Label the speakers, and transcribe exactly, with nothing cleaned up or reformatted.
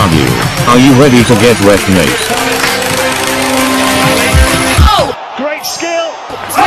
Speaker 1: are you? Are you ready to get wet, mate?
Speaker 2: Oh! Great skill!